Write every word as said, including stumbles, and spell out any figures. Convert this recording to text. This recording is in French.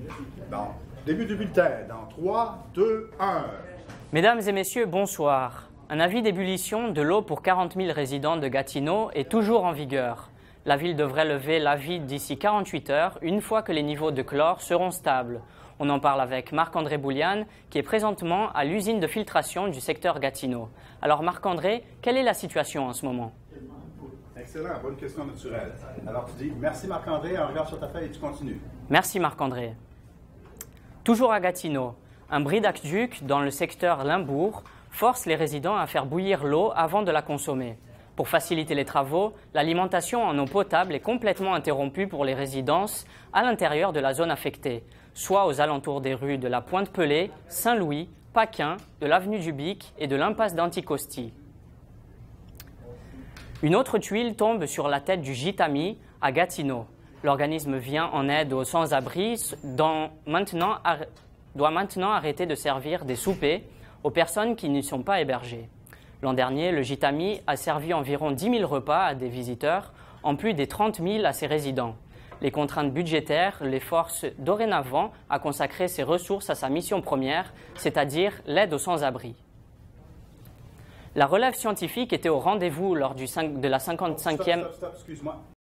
Bon, début du bulletin, dans trois, deux, un. Mesdames et messieurs, bonsoir. Un avis d'ébullition de l'eau pour quarante mille résidents de Gatineau est toujours en vigueur. La ville devrait lever l'avis d'ici quarante-huit heures, une fois que les niveaux de chlore seront stables. On en parle avec Marc-André Bouliane, qui est présentement à l'usine de filtration du secteur Gatineau. Alors Marc-André, quelle est la situation en ce moment? Excellent, bonne question naturelle. Alors tu dis, merci Marc-André, un regard sur ta feuille et tu continues. Merci Marc-André. Toujours à Gatineau, un bris d'aqueduc dans le secteur Limbourg force les résidents à faire bouillir l'eau avant de la consommer. Pour faciliter les travaux, l'alimentation en eau potable est complètement interrompue pour les résidences à l'intérieur de la zone affectée, soit aux alentours des rues de la Pointe-Pelée, Saint-Louis, Paquin, de l'avenue du Bic et de l'impasse d'Anticosti. Une autre tuile tombe sur la tête du Gitami à Gatineau. L'organisme vient en aide aux sans-abri, doit maintenant, doit maintenant arrêter de servir des soupers aux personnes qui n'y sont pas hébergées. L'an dernier, le Gitami a servi environ dix mille repas à des visiteurs, en plus des trente mille à ses résidents. Les contraintes budgétaires les forcent dorénavant à consacrer ses ressources à sa mission première, c'est-à-dire l'aide aux sans-abri. La relève scientifique était au rendez-vous lors du de la cinquante-cinquième... Stop, stop, stop, excuse-moi.